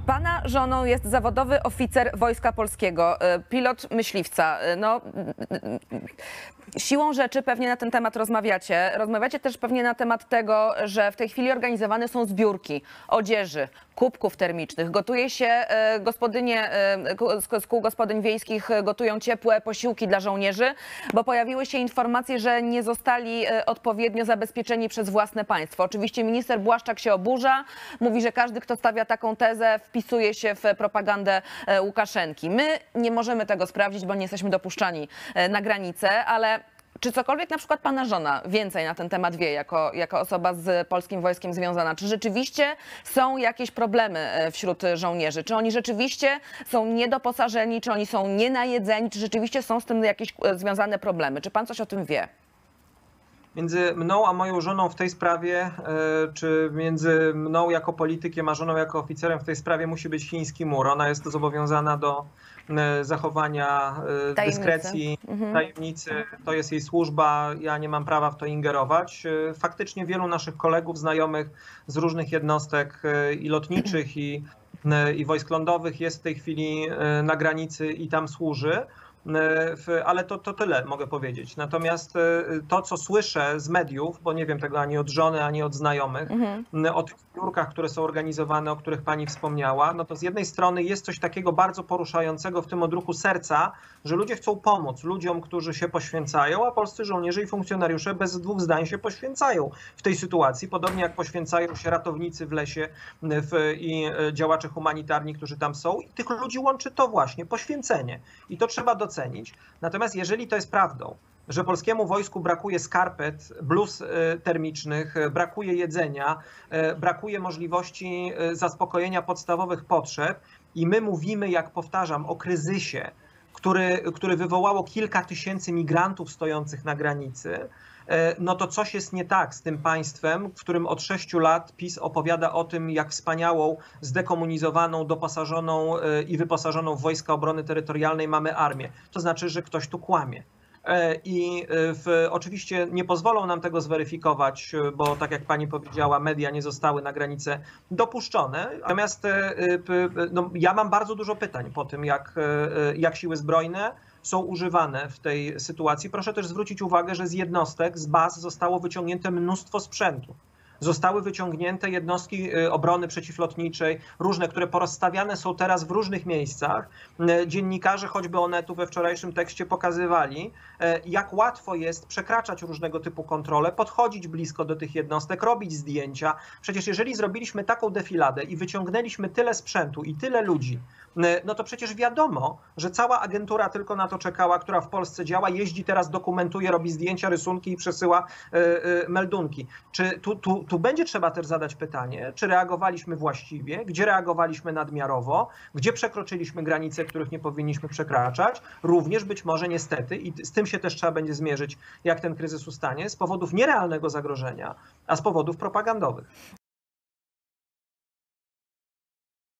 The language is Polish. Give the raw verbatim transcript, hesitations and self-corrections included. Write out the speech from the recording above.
Pana żoną jest zawodowy oficer Wojska Polskiego, pilot myśliwca. No, siłą rzeczy pewnie na ten temat rozmawiacie. Rozmawiacie też pewnie na temat tego, że w tej chwili organizowane są zbiórki odzieży, kubków termicznych. Gotuje się, gospodynie z kół gospodyń wiejskich gotują ciepłe posiłki dla żołnierzy, bo pojawiły się informacje, że nie zostali odpowiednio zabezpieczeni przez własne państwo. Oczywiście minister Błaszczak się oburza, mówi, że każdy, kto stawia taką tezę, wpisuje się w propagandę Łukaszenki. My nie możemy tego sprawdzić, bo nie jesteśmy dopuszczani na granicę, ale czy cokolwiek na przykład pana żona więcej na ten temat wie, jako, jako osoba z polskim wojskiem związana? Czy rzeczywiście są jakieś problemy wśród żołnierzy? Czy oni rzeczywiście są niedoposażeni? Czy oni są nienajedzeni? Czy rzeczywiście są z tym jakieś związane problemy? Czy pan coś o tym wie? Między mną a moją żoną w tej sprawie, czy między mną jako politykiem a żoną jako oficerem w tej sprawie musi być chiński mur. Ona jest zobowiązana do zachowania tajemnicy. dyskrecji, mhm. tajemnicy. To jest jej służba, ja nie mam prawa w to ingerować. Faktycznie wielu naszych kolegów, znajomych z różnych jednostek i lotniczych, i, i wojsk lądowych jest w tej chwili na granicy i tam służy. Ale to, to tyle mogę powiedzieć. Natomiast to, co słyszę z mediów, bo nie wiem tego ani od żony, ani od znajomych, mhm. o tych zbiórkach, które są organizowane, o których pani wspomniała, no to z jednej strony jest coś takiego bardzo poruszającego w tym odruchu serca, że ludzie chcą pomóc ludziom, którzy się poświęcają, a polscy żołnierze i funkcjonariusze bez dwóch zdań się poświęcają w tej sytuacji, podobnie jak poświęcają się ratownicy w lesie w, i działacze humanitarni, którzy tam są. I tych ludzi łączy to właśnie poświęcenie. I to trzeba docenić. Natomiast jeżeli to jest prawdą, że polskiemu wojsku brakuje skarpet, bluz termicznych, brakuje jedzenia, brakuje możliwości zaspokojenia podstawowych potrzeb i my mówimy, jak powtarzam, o kryzysie, który, który wywołało kilka tysięcy migrantów stojących na granicy, no to coś jest nie tak z tym państwem, w którym od sześciu lat PiS opowiada o tym, jak wspaniałą, zdekomunizowaną, doposażoną i wyposażoną w Wojska Obrony Terytorialnej mamy armię. To znaczy, że ktoś tu kłamie. I w, oczywiście nie pozwolą nam tego zweryfikować, bo tak jak pani powiedziała, media nie zostały na granicę dopuszczone. Natomiast no, ja mam bardzo dużo pytań po tym, jak, jak siły zbrojne są używane w tej sytuacji. Proszę też zwrócić uwagę, że z jednostek, z baz zostało wyciągnięte mnóstwo sprzętu. Zostały wyciągnięte jednostki obrony przeciwlotniczej, różne, które porozstawiane są teraz w różnych miejscach. Dziennikarze, choćby Onetu we wczorajszym tekście pokazywali, jak łatwo jest przekraczać różnego typu kontrole, podchodzić blisko do tych jednostek, robić zdjęcia. Przecież jeżeli zrobiliśmy taką defiladę i wyciągnęliśmy tyle sprzętu i tyle ludzi, no to przecież wiadomo, że cała agentura tylko na to czekała, która w Polsce działa, jeździ teraz, dokumentuje, robi zdjęcia, rysunki i przesyła meldunki. Czy tu, tu, tu będzie trzeba też zadać pytanie, czy reagowaliśmy właściwie, gdzie reagowaliśmy nadmiarowo, gdzie przekroczyliśmy granice, których nie powinniśmy przekraczać, również być może niestety, i z tym się też trzeba będzie zmierzyć, jak ten kryzys ustanie, z powodów nierealnego zagrożenia, a z powodów propagandowych.